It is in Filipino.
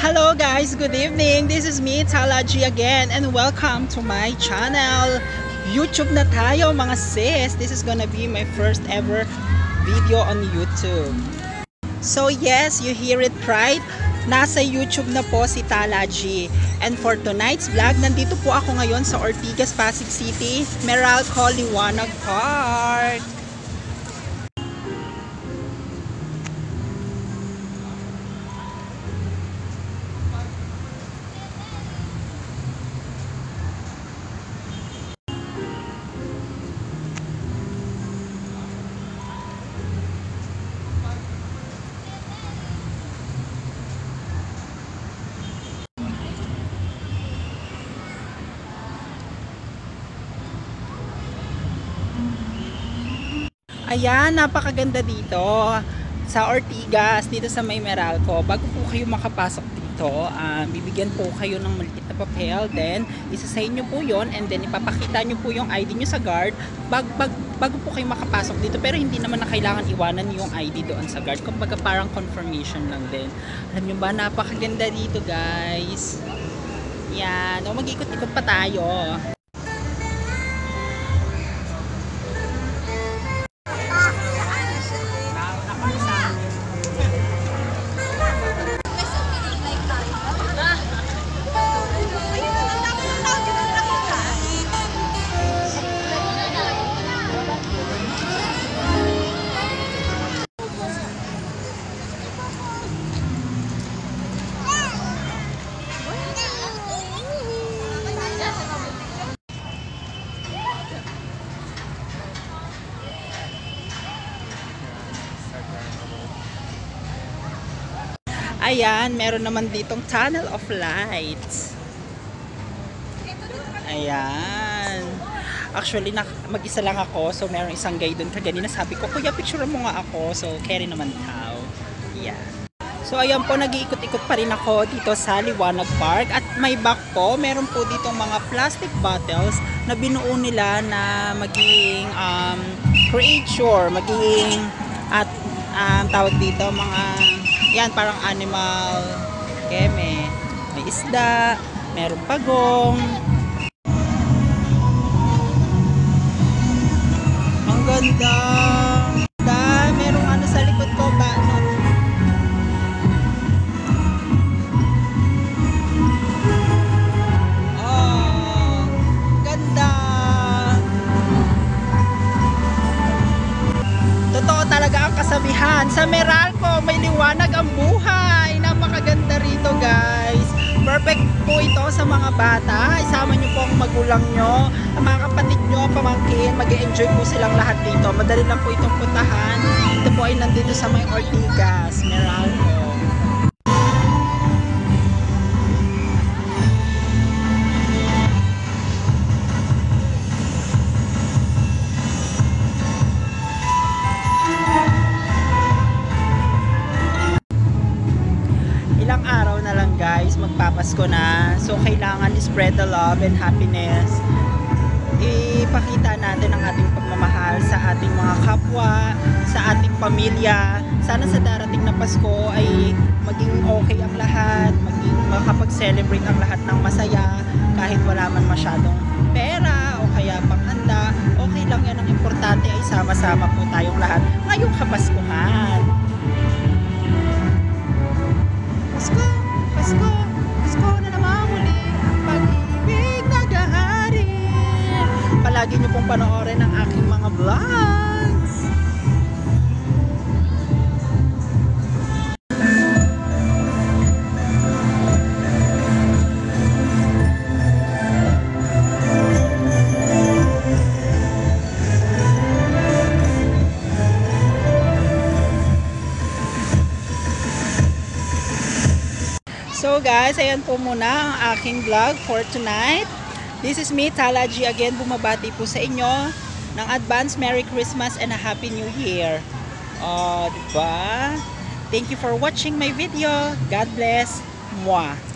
Hello guys, good evening. This is me, Talaji again, and welcome to my channel. YouTube na tayo mga sis. This is gonna be my first ever video on YouTube. So yes, you hear it right. Nasa YouTube na po si Talaji. And for tonight's vlog, nandito po ako ngayon sa Ortigas, Pasig City, Meralco, Liwanag Park. Ayan, napakaganda dito sa Ortigas, dito sa may Meralco. Bago po kayo makapasok dito, bibigyan po kayo ng maliit na papel, then isasign nyo po yon, and then ipapakita nyo po yung ID nyo sa guard bago po kayo makapasok dito. Pero hindi naman na kailangan iwanan yung ID doon sa guard, kumbaga parang confirmation lang din. Alam nyo ba, napakaganda dito guys. Yan, mag-ikot-ikot pa tayo. Ayan, meron naman ditong tunnel of lights. Ayan. Actually, mag-isa lang ako. So, meron isang guy doon. Kaganina sabi ko, kuya, picture mo nga ako. So, carry naman tao. Yeah. So, ayan po, nag-iikot-ikot pa rin ako dito sa Liwanag Park. At may back po, meron po ditong mga plastic bottles na binuo nila na maging creature, maging at tawag dito, mga yan, parang animal keme. May isda, merong pagong. Ang ganda. Merong ano sa likod ko ba? No? Oh, ganda. Totoo talaga ang kasabihan. Sa Meralco, may liwanag ang buhay. Napakaganda rito guys. Perfect po ito sa mga bata. Isama nyo po ang magulang nyo, ang mga kapatid nyo, pamangkin. Mag-e-enjoy po silang lahat dito. Madali lang po itong puntahan. Ito po ay nandito sa may Ortigas, Meralco. Ilang araw na lang guys, magpapasko na. So kailangan spread the love and happiness. Ipakita natin ang ating pagmamahal sa ating mga kapwa, sa ating pamilya. Sana sa darating na Pasko ay maging okay ang lahat, maging makapag-celebrate ang lahat ng masaya, kahit wala man masyadong pera o kaya panghanda. Okay lang yan, ang importante ay sama-sama po tayong lahat ngayong Kapaskuhan. Pasko, Pasko, Pasko na naman muli ang pag-ibig naghahari. Palagi nyo pong panoorin ang aking mga vlogs. So guys, ayan po muna ang aking vlog for tonight. This is me, Talaji again, bumabati po sa inyo ng advance Merry Christmas and a Happy New Year. Diba? Thank you for watching my video. God bless. Mwah.